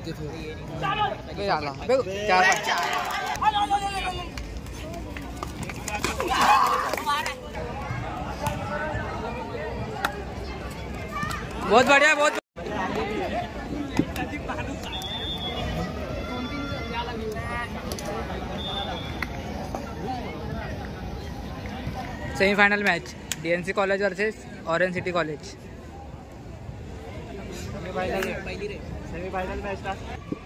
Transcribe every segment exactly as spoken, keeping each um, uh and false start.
बहुत बढ़िया, बहुत semifinal match DNC college versus orange city college. Semifinal match था.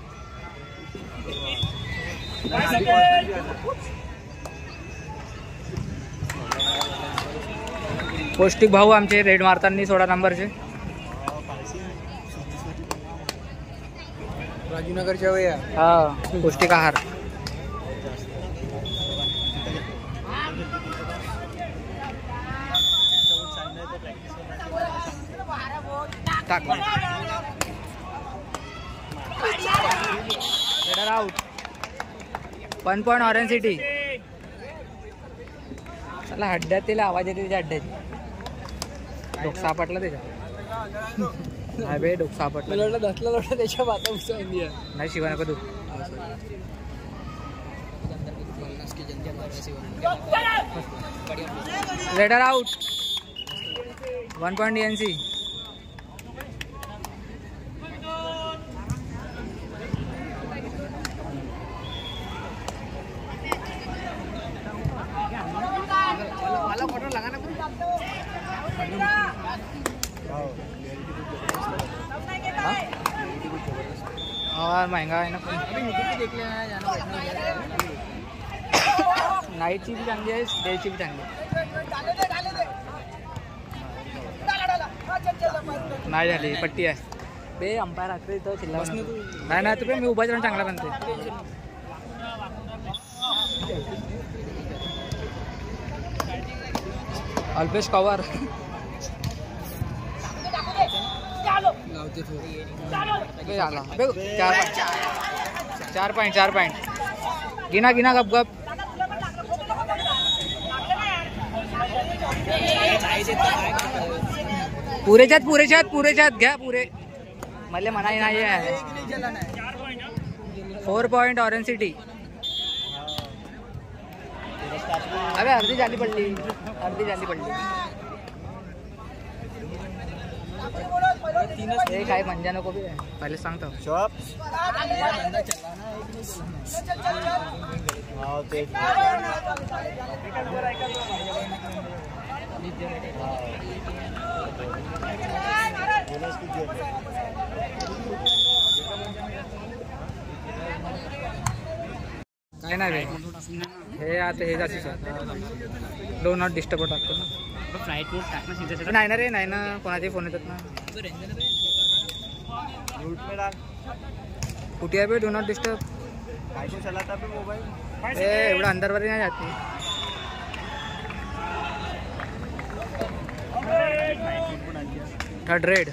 पौष्टिक भाऊ आमचे रेड मारताना सोळा नंबरचे. राजूनगरच्या वया हा पौष्टिक आहार. Out. One point orange city. चला हड्ड्यातील आवाज येते त्याच्या हड्ड्यात. डोक सापडला त्याच्या. नाही बे डोक सापडला. लोटा धसला लोटा त्याच्या बाता उचलली नाही. शिवा नको तू. Raider out. One point DNC. और महंगा है ना. नाईटची भी चांगली आहे, डेची भी चांगली नाही झाली. पट्टी आहे बे. अंपायर रात्री तो चिल्ला नाही नाही तू मी उभाच राहून चांगला बनते. अल्पेश कवर चार पॉइंट चार पॉइंट गिना गिना गप गप. पुरेच्यात पुरेच्यात पुरेच्यात घ्या पुरे. मला म्हणाय नाही आहे. Four point orange city. अबे अर्धी झाली पडली. अर्धी झाली पडली. हे काय म्हणजे नको बी पहिले सांगतो. काय नाही हे आता हे जास्त डो नॉट डिस्टर्ब टाकतो ना. फ्लाईट मोड टाकणं नाही ना रे. नाही ना कोणाचे फोन येतात ना. कुठे आहे बे डो नॉट डिस्टर्ब. एवढा अंदर वरी नाही जाते. Third raid.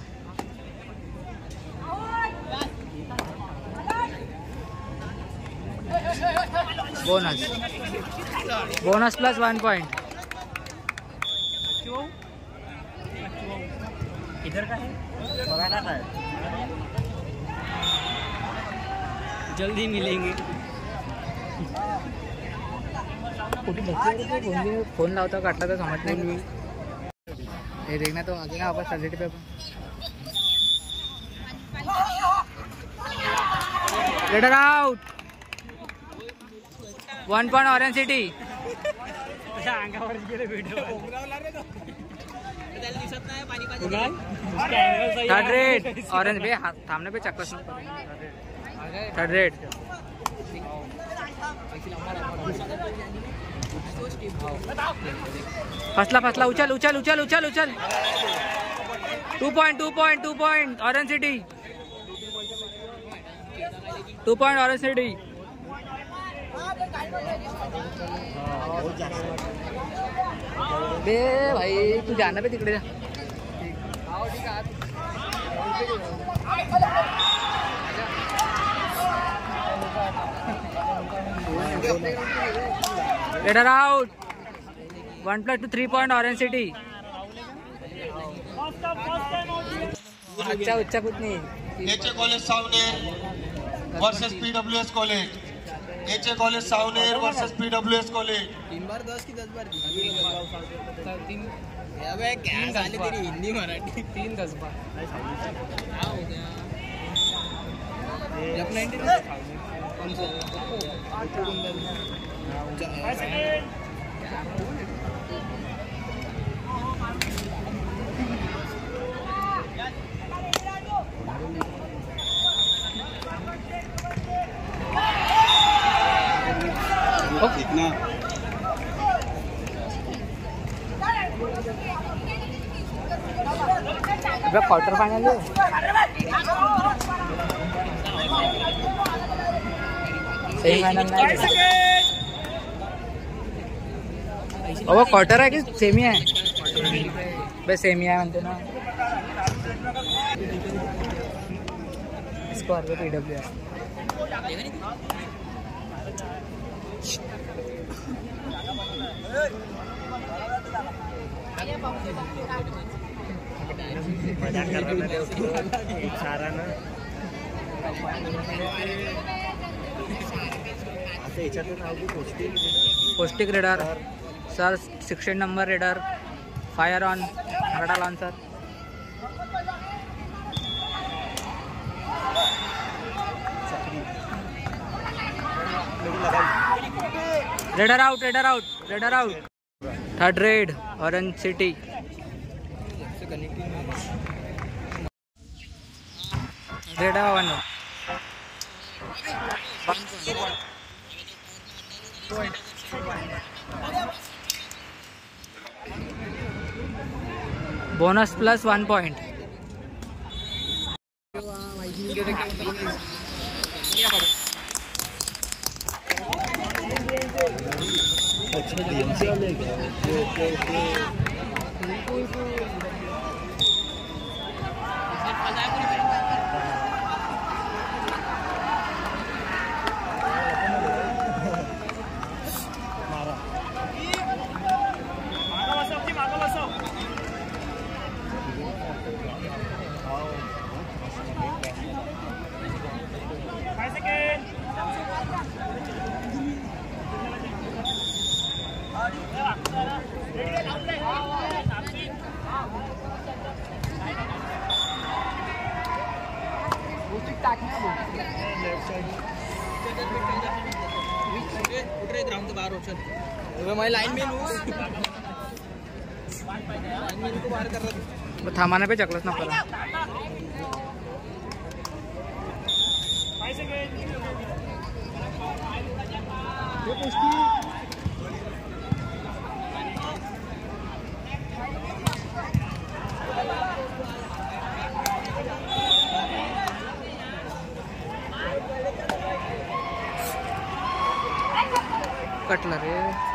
Bonus bonus plus one point. इधर का है जल्दी मिलेंगे. फोन लावता काटला तर समझ नहीं. ये देखना तो आगे ना वापस सैटरडे पे. Raider out. One point orange city. Third raid orange बे. थांबने पे चक्कर. थर्ड रेड. फसला फसला. उचल उचल उचल उचल उचल. Two point two point two point orange city. Two point orange city. बे भाई तू जाना पे तिकडे जा. Raider out. One plus two three point orange city. अच्छा उच्चा कुछ नहीं. Versus PWS college, HA college Saoner versus PWS college. तीन बार दस की दस बार तीन अबे क्या साले तेरी हिंदी मराठी तीन दस बार क्या हो गया जब नाइनटीन कौन सा कितना क्वार्टर फाइनल है सेमीफाइनल नाही अहो क्वार्टर आहे की सेमी आहे बस सेमी आहे म्हणते ना स्कोर पे पीडब्ल्यू आहे पौष्टिक raider sir sixteen number raider fire on radar launcher raider out raider out raider out third raid orange city raider one bonus plus one point थांबाना पे चकलच ना करा कटला रे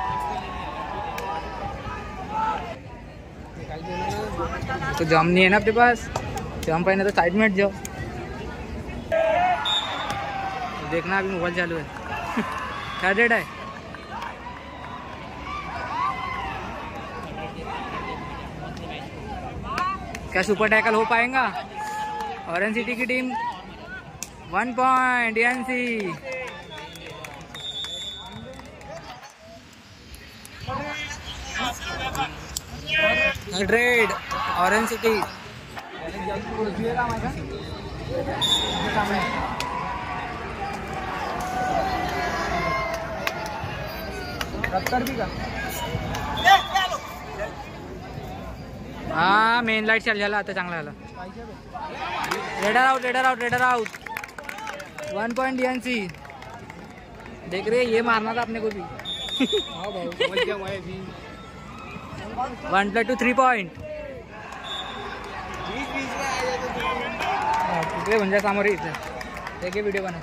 तो जम नहीं है ना अपने पास जम पाए ना तो साइड में हट जाओ देखना अभी मोबाइल चालू है क्या डेट है क्या सुपर टैकल हो पाएगा ऑरेंज सिटी की team one point NC raid orange city हाँ मेन लाइट चल जाला आता चांगला झाला raider out raider out raider out one point DNC देख रहे ये मारना था अपने को भी one plus two three point तिकडे म्हणजे समोर इथे एक व्हिडिओ बना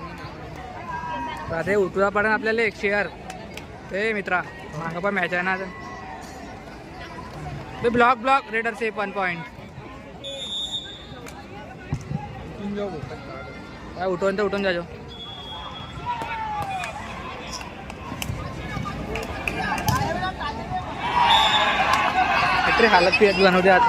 ते उठवा पडेल आपल्याला एक शेअर ते मित्रा मागं पण मॅच आहे ना ते block block raider safe one point उठवून तर उठून जाजो इतनी हालत थी बनवते आता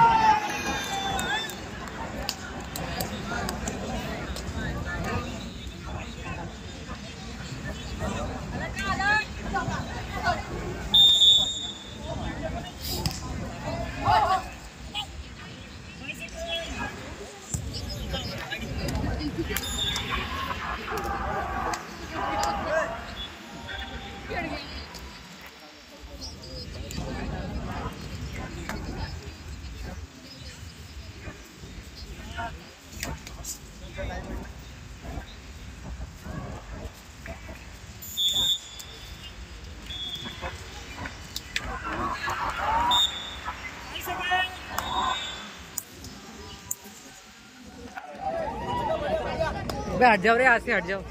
अबे हट जाओ रे, आज से हट जाओ।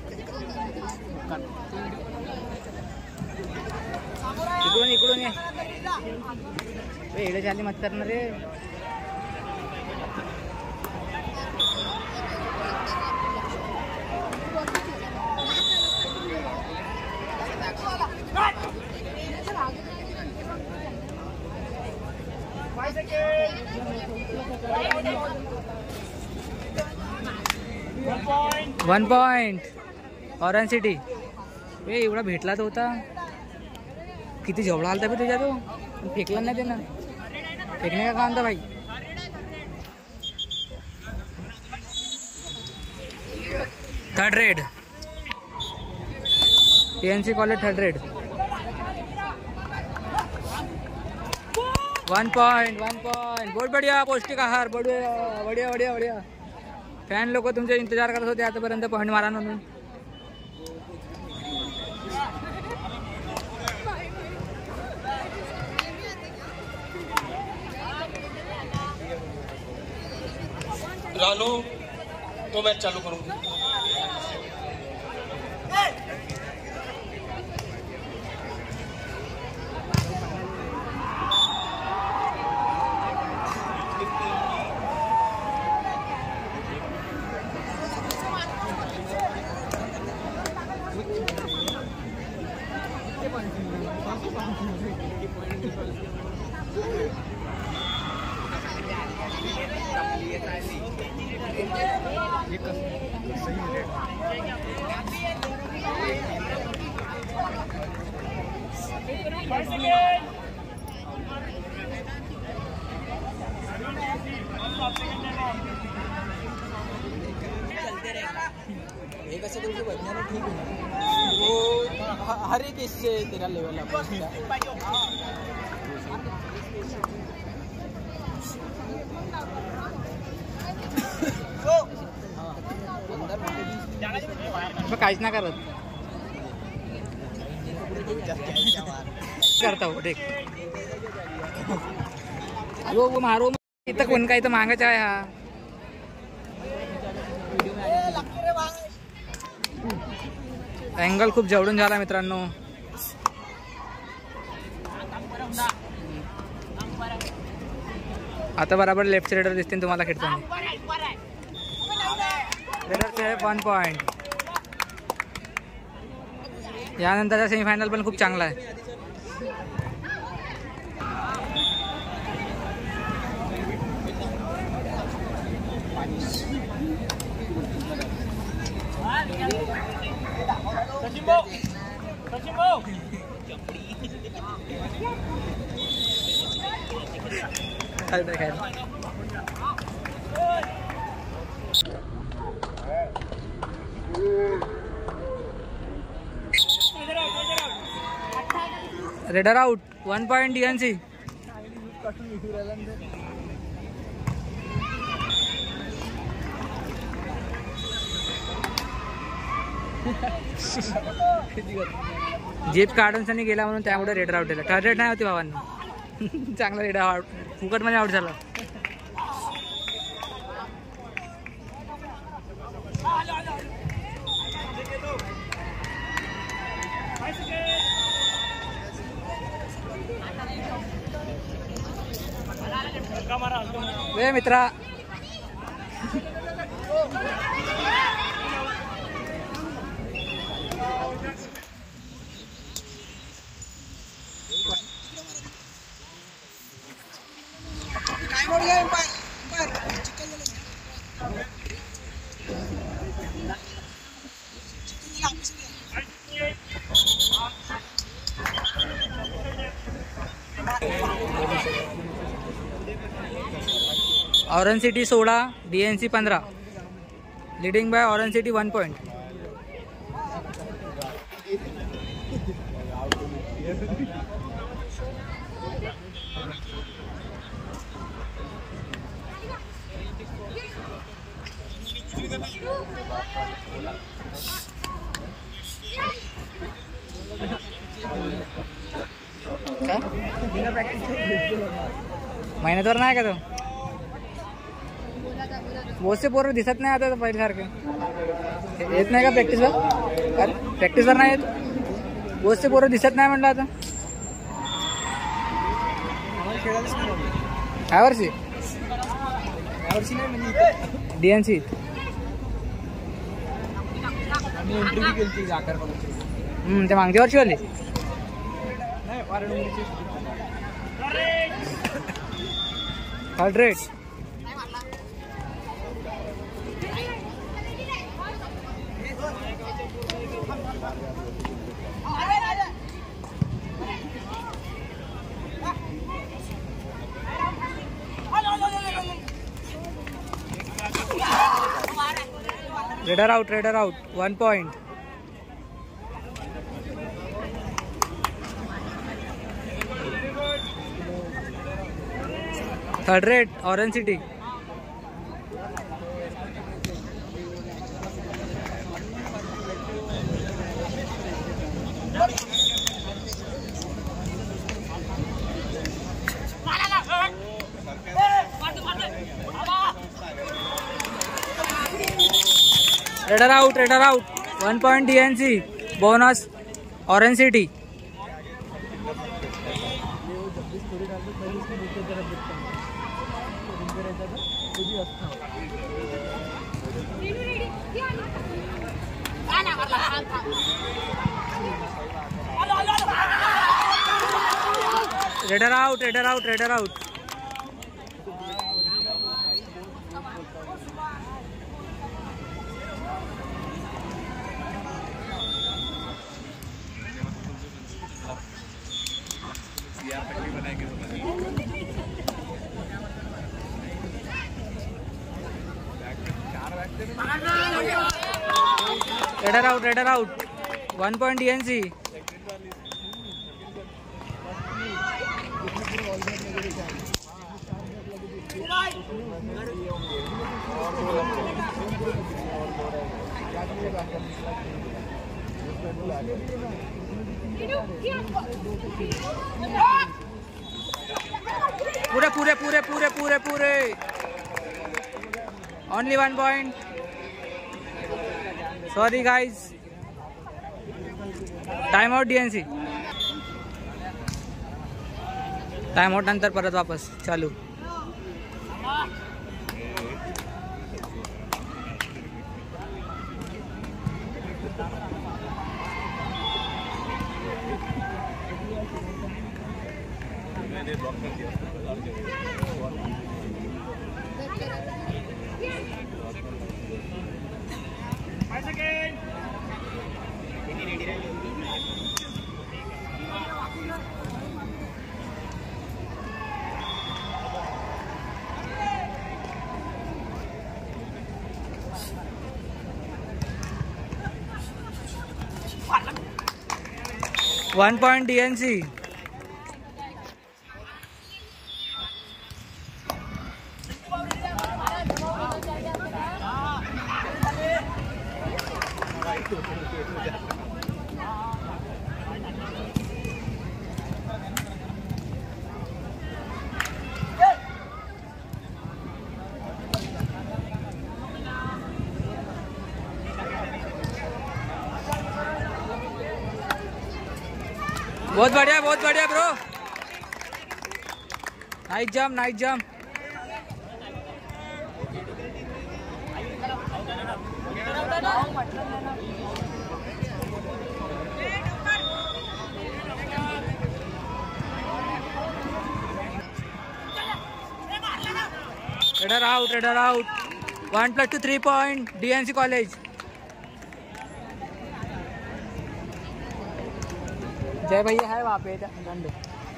इकडून इकडून ये, एवढे झाले मत करणार रे। One point orange city. ए एवढा भेटला तो होता, किती जेवढा आलता बे तुझ्या, तो फेकला नाही त्यानं, फेकणे का काम था भाई। Third raid, TNC college third raid. One point one point बहुत बढ़िया, पौष्टिक आहार, बढ़िया बढ़िया बढ़िया बढ़िया। फॅन लोक तुमचे इंतजार करत होते आतापर्यंत पॉइंट मारा म्हणून। रानू तो मैच चालू करूंगी। एक ऐसे करके बजना ठीक है, वो हर एक इससे तेरा लेवल अप काहीच ना करत करता हो देख वो वो मारो इथं कोण काय तर मागायचं आहे हा। अँगल खूप जवळून झाला मित्रांनो। आता बराबर लेफ्ट रेडर दिसतील तुम्हाला खेळताना। रेडरचे वन पॉइंट। यानंतरचा सेमीफायनल पण खूप चांगला आहे। Raider out, one point DNC. जीप काढून गेला म्हणून त्यामुळे रेडर आउट झाला। थर्ड रेड नाही होती भावांना, चांगला रेडर आउट, फुकट मध्ये आउट झाला। वे मित्रा ऑरेंज सिटी सोळा, डीएनसी पंधरा। Leading by orange city one point. मेहनतवर नाही का तो? से पोरं दिसत नाही आता पहिल्यासारखे. येत नाही का प्रॅक्टिसला? अरे प्रॅक्टिसला नाही येत. बहुत से पोरं दिसत नाही म्हटलं आता. काय वर्षी डीएनसी हम्म ते मागच्या वर्षी वाले hundred. Raider out, raider out, one point. Third raid orange city. Raider out, raider out, one point DNC. Bonus orange city. Raider out, raider out, raider out. Raider out, raider out, one point DNC. पूरे पूरे पूरे पूरे पूरे पूरे only one point. Sorry guys. Time out DNC. Time out नंतर परत वापस चालू. One point DNC. बहुत बढ़िया, बहुत बढ़िया bro. Nice jump, nice jump. Raider out, raider out, one plus two three point DNC college. जय भैया है वहाँ पे दंड.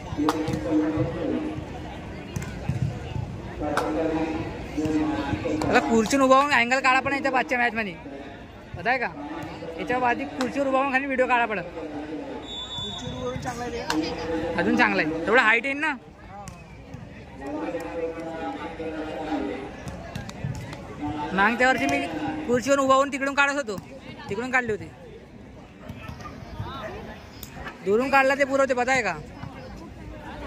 आता खुर्चीन उभा होऊन अँगल काढा पण याच्या पाचच्या मॅच मध्ये पता आहे का. याच्या आधी खुर्चीवर उभा होऊन खाली व्हिडिओ काढा पडत. अजून चांगला आहे तेवढं हाईट येईल ना. मागच्या वर्षी मी खुर्चीवर उभा होऊन तिकडून काढत होतो. तिकडून काढली होती. दुरून काढला ते पुरवते पता आहे का.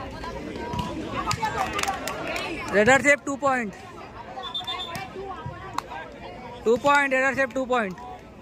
Raider safe two point. Two point raider safe two point.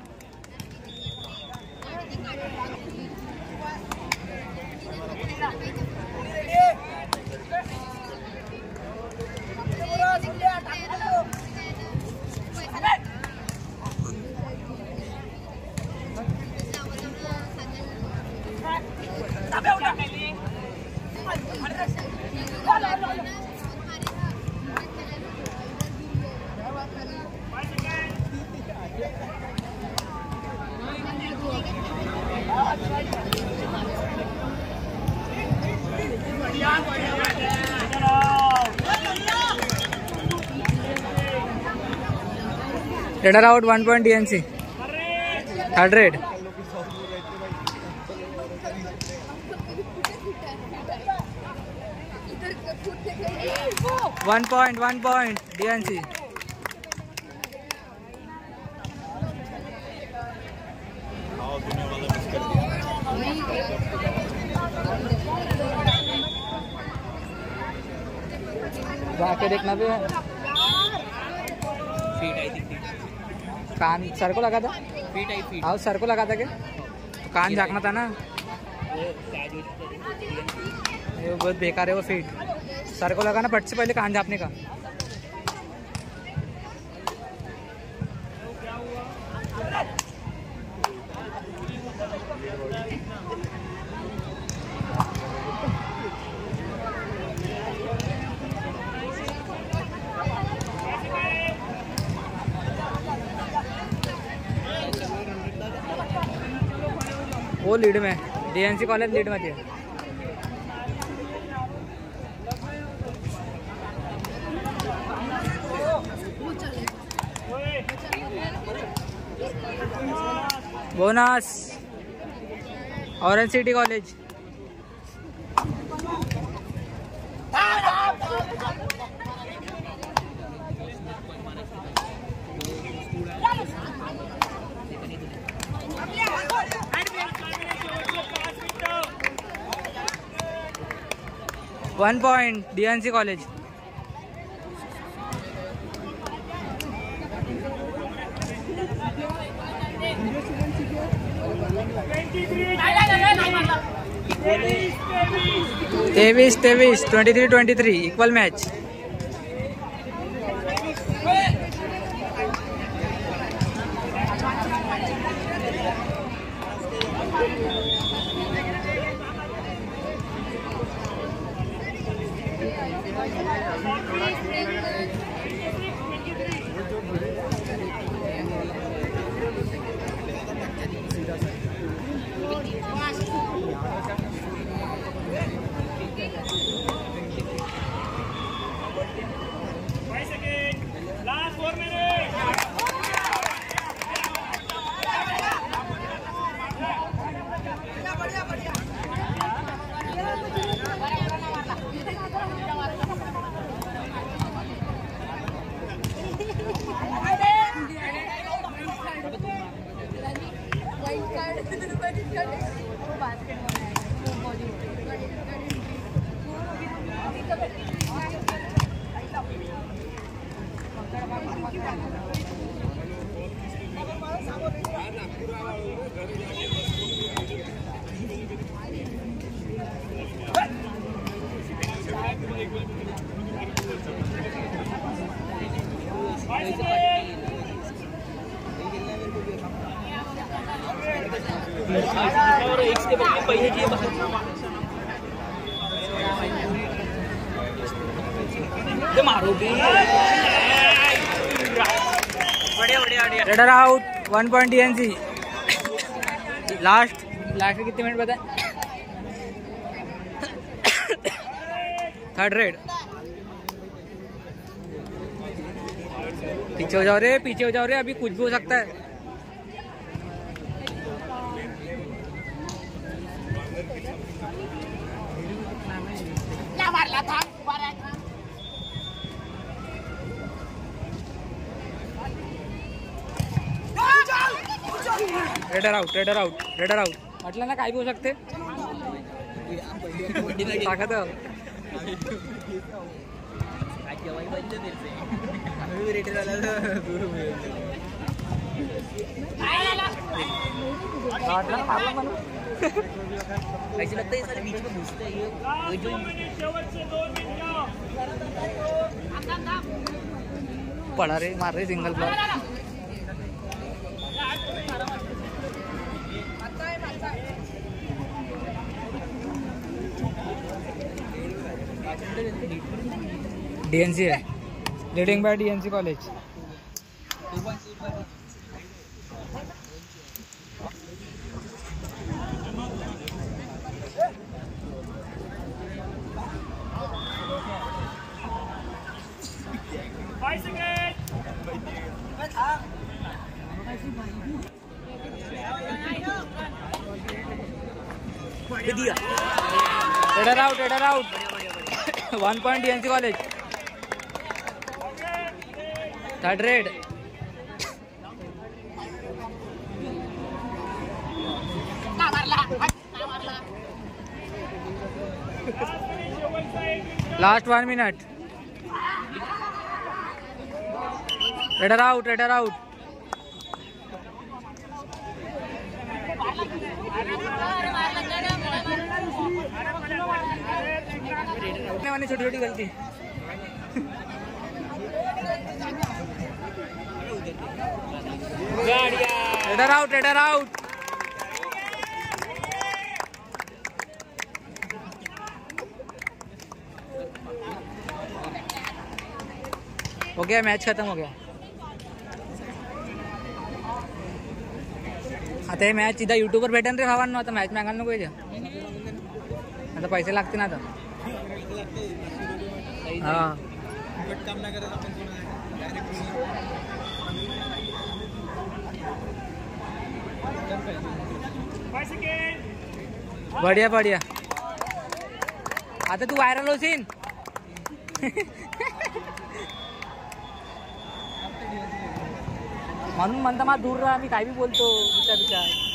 Redder out, one point D N C. Third red. One point, one point D N C. जाके देखना भी है. फीट आई थी. कान सर को लगा था. फीट आई फीट. हाँ सर को लगा था क्या? तो कान झाँकना था ना. ये बहुत बेकार है वो फीट. सर को लगा ना पट से पहले कान झाँपने का. वो लीड में डीएनसी कॉलेज लीड में थी. Bonus orange city college. One point DNC college. तेईस तेईस twenty three twenty three equal match. Raider out one point DNC. Last last कितने मिनट बताए? Third raid. पीछे हो जाओ रे पीछे हो जाओ रे अभी कुछ भी हो सकता है. Raider out raider out raider out म्हटलं ना काय भी हो सकते. ताकत ऐसे लगता है सारे बीच में घुसते हैं ये जो पड़ा रे मार रहे सिंगल ब्लॉक। डीएनसी है, leading by DNC college. Header out, header out. One point D N C college. Third red. Last one minute. Header out, header out. छोटी छोटी गलती। Header out, header out. हो गया, मैच खत्म हो गया। आता हे मॅच इथं युट्यूबवर भेटेन रे भावांनो। आता मॅच मागायला नको याच्या, आता पैसे लागतील ना आता। हाँ बढ़िया बढ़िया। आता तू व्हायरल होशील। म्हणून म्हणता मला दूर राहा, मी काय बी बोलतो विचार विचार।